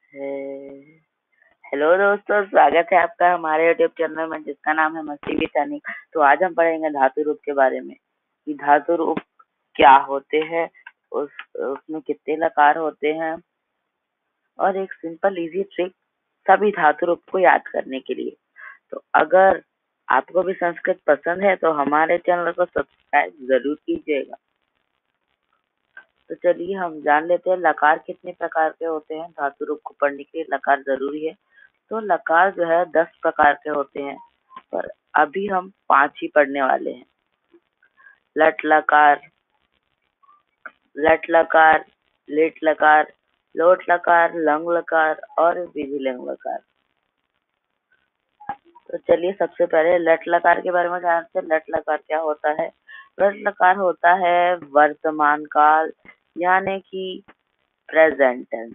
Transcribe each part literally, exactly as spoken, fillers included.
है। हेलो दोस्तों, स्वागत है आपका हमारे यूट्यूब चैनल में जिसका नाम है मस्ती विद सनी। तो आज हम पढ़ेंगे धातु रूप के बारे में कि धातु रूप क्या होते हैं, उस उसमें कितने लकार होते हैं और एक सिंपल इजी ट्रिक सभी धातु रूप को याद करने के लिए। तो अगर आपको भी संस्कृत पसंद है तो हमारे चैनल को सब्सक्राइब जरूर कीजिएगा। तो चलिए हम जान लेते हैं लकार कितने प्रकार के होते हैं। धातु रूप को पढ़ने के लिए लकार जरूरी है। तो लकार जो है दस प्रकार के होते हैं, पर अभी हम पांच ही पढ़ने वाले हैं। लट लकार, लट लकार, लिट लकार, लोट लकार, लंग लकार और विधि लिंग लकार। तो चलिए सबसे पहले लट लकार के बारे में जानते हैं। लट लकार क्या होता है? लट लकार होता है वर्तमान काल यानी कि प्रेजेंट टेंस।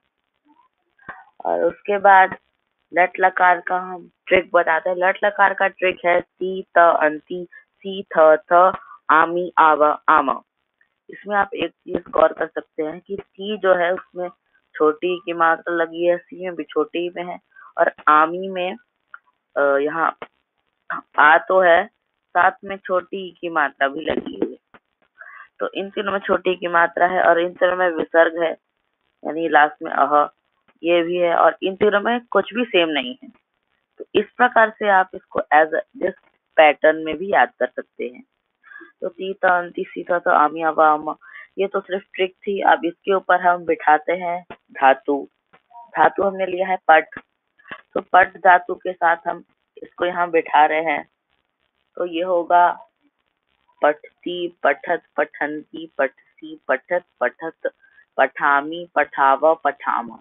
और उसके बाद लट लकार का हम ट्रिक बताते हैं। लट लकार का ट्रिक है सी त अंति सी थ थ आमी आवा आमा। इसमें आप एक चीज गौर कर सकते हैं कि सी जो है उसमें छोटी की मात्रा लगी है, सी में भी छोटी में है और आमी में यहाँ आ तो है, साथ में छोटी की मात्रा भी लगी हुई है। तो इन तीनों में छोटी की मात्रा है और इन तीनों में विसर्ग है यानी लास्ट में अह ये भी है और इन तीनों में कुछ भी सेम नहीं है। तो इस प्रकार से आप इसको एज दिस पैटर्न में भी याद कर सकते हैं। तो तीता अंति सीता तो आमी आवा आमा, ये तो सिर्फ ट्रिक थी। अब इसके ऊपर हम बिठाते हैं धातु। धातु हमने लिया है पट। तो पट धातु के साथ हम इसको यहाँ बिठा रहे हैं। तो ये होगा पठती पठत पठंती पठसी पठत पठत पठामी पठावा पठामा।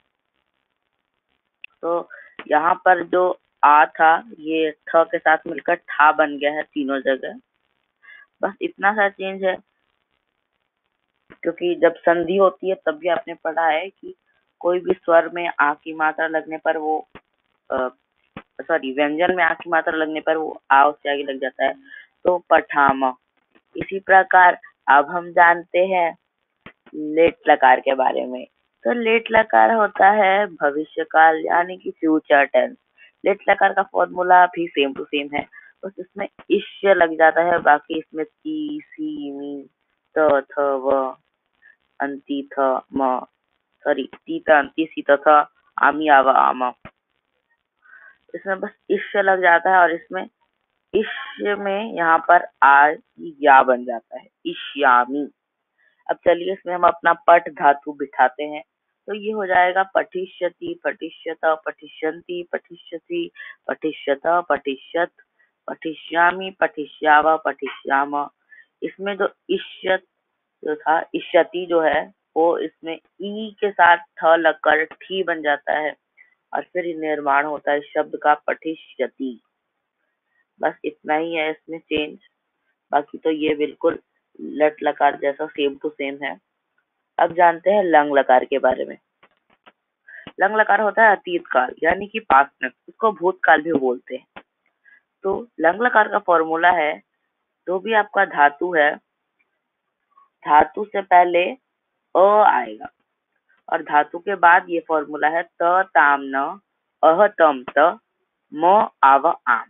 तो यहाँ पर जो आ था ये ठ के साथ मिलकर ठा बन गया है तीनों जगह। बस इतना सा चेंज है, क्योंकि जब संधि होती है तब भी आपने पढ़ा है कि कोई भी स्वर में आ की मात्रा लगने पर वो सॉरी व्यंजन में आ की मात्रा लगने पर वो आ उससे आगे लग जाता है, तो पठामा। इसी प्रकार अब हम जानते हैं लेट लकार के बारे में। तो लेट लकार होता है भविष्य काल यानी कि फ्यूचर टेंस। लेट लकार का फॉर्मूला भी सेम टू सेम है, बस इसमें इश लग जाता है, बाकी इसमें ती सी मी त थ व अंति थ म सॉरी ती त अंति सी त थ आमी आवा आमा। इसमें बस इश लग जाता है और इसमें इश में यहाँ पर आ या बन जाता है, इश्यामी। अब चलिए इसमें हम अपना पट धातु बिठाते हैं। तो ये हो जाएगा पठिष्यति पठिष्यत पठिष्यन्ति पठिष्यसि पठिष्यत पठिष्यत पठिष्यामि पठिष्याव पठिष्याम। इसमें जो इष्यत जो था इष्यति जो है वो इसमें ई के साथ थ लगकर ठी बन जाता है और फिर निर्माण होता है शब्द का पठिष्यति। बस इतना ही है इसमें चेंज, बाकी तो ये बिल्कुल लट लकार जैसा सेम टू सेम है। अब जानते हैं लंग लकार के बारे में। लंग लकार होता है अतीत काल यानी कि पास्ट में, इसको भूतकाल भी बोलते हैं। तो लंग लकार का फॉर्मूला है, जो भी आपका धातु है, धातु से पहले अ आएगा और धातु के बाद ये फॉर्मूला है त ताम न अह तम त म आव आम।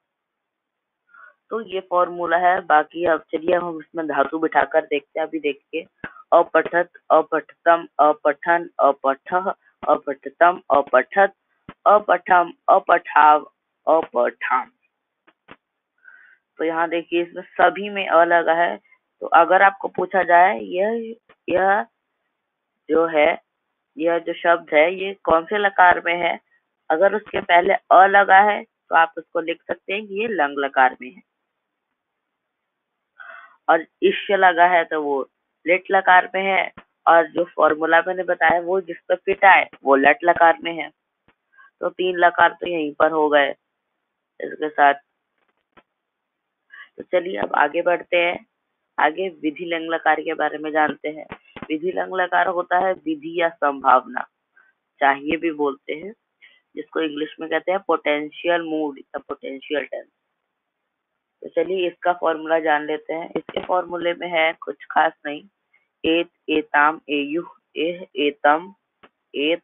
तो ये फॉर्मूला है। बाकी अब चलिए हम इसमें धातु बिठाकर देखते हैं। अभी देखिए अपठत अपठतम अपठन अपठः अपठतम अपठत अपठम अपठाव अपठाम। तो यहाँ देखिए इसमें सभी में अ लगा है। तो अगर आपको पूछा जाए यह यह जो है यह जो शब्द है ये कौन से लकार में है, अगर उसके पहले अ लगा है तो आप उसको लिख सकते हैं कि ये लंग लकार में है और इश्य लगा है तो वो लिट लकार में है और जो फॉर्मूला मैंने बताया वो जिस पर फिटा है वो लट लकार में है। तो तीन लकार तो यहीं पर हो गए इसके साथ। तो चलिए अब आगे बढ़ते हैं। आगे विधि लिंग लकार के बारे में जानते हैं। विधि लिंग लकार होता है विधि या संभावना, चाहिए भी बोलते हैं, जिसको इंग्लिश में कहते हैं पोटेंशियल मूड या पोटेंशियल टेंस। तो चलिए इसका फॉर्मूला जान लेते हैं। इसके फॉर्मूले में है कुछ खास नहीं, एत एताम एयुः एह एतम एत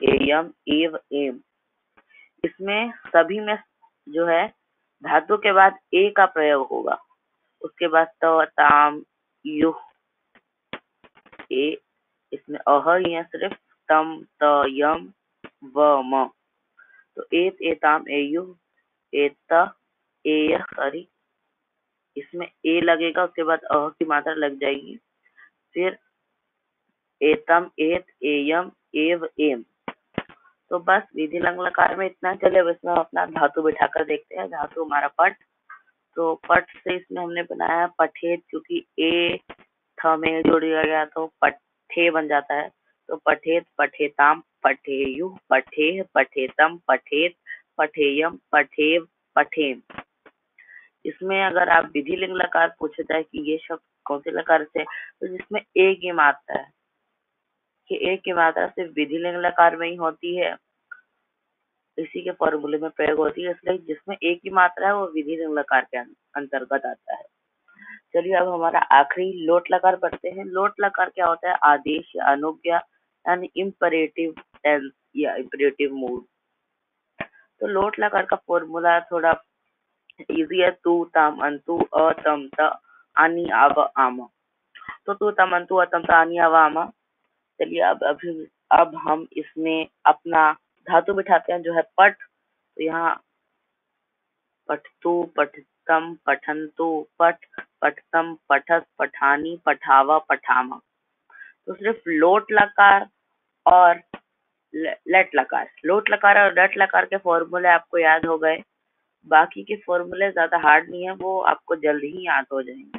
एयम, एव, एम। इसमें सभी में जो है धातु के बाद ए का प्रयोग होगा। उसके बाद त, ताम, युह, ए। इसमें अह ही है सिर्फ, तम, त, यम, व, म। तो एत, एताम, एयुह, एत, एयह, सॉरी, इसमें ए लगेगा, उसके बाद अह की मात्रा लग जाएगी, फिर एतम, एत, एयम, एव, एम। तो बस विधि लंग लकार में इतना। चले अब इसमें अपना धातु बिठाकर देखते हैं। धातु हमारा पट, तो पट से इसमें हमने बनाया पठेत, क्योंकि ए थ में जोड़ दिया गया तो पठे बन जाता है। तो पठेत, पठेताम, पठेयु, पठेह, पठेतम, पठेत, पठेयम, पठेव, पठेम। इसमें अगर आप विधि लिंग लकार पूछे जाए कि ये शब्द कौन से लकार से, तो जिसमें ए की मात्रा है, कि ए की मात्रा सिर्फ विधि लिंग लकार में ही होती है, इसी के फॉर्मूले में प्रयोग होती है, इसलिए जिसमें ए की मात्रा है वो विधि लिंग लकार के अंतर्गत आता है। चलिए अब हमारा आखिरी लोट लकार पढ़ते हैं। लोट लकार क्या होता है? आदेश या अनुज्ञा, यानी इम्परेटिव टेंस या इम्परेटिव मूड। तो लोट लकार का फॉर्मूला थोड़ा इजी है। तू, ताम, अंतु, अ, तम, त, आनी, आव, आम। तो तू, तम, अंतु, अ, तम, त, आनी, आव, आम। चलिए अब अभी अब हम इसमें अपना धातु बिठाते हैं, जो है पठ। तो यहाँ पठतु, पठितम, पठन्तु, पठ, पठतम, पठत, पठानी, पठावा, पठामा। तो सिर्फ लोट लकार और लेट लकार, लोट लकार और लेट लकार के फॉर्मूले आपको याद हो गए। बाकी के फॉर्मूले ज्यादा हार्ड नहीं है, वो आपको जल्द ही याद हो जाएंगे।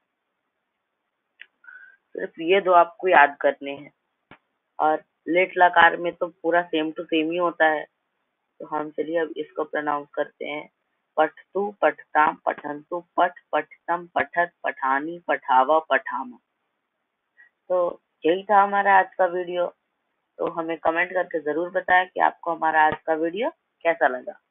सिर्फ ये दो आपको याद करने हैं। और लेट लकार में तो पूरा सेम टू सेम ही होता है। तो हम चलिए अब इसको प्रोनाउंस करते हैं। पठतु, पठताम, पठन्तु, पठ, पठितम, पठत, पठानी, पठावा, पठामा। तो यही था हमारा आज का वीडियो। तो हमें कमेंट करके जरूर बताएं कि आपको हमारा आज का वीडियो कैसा लगा।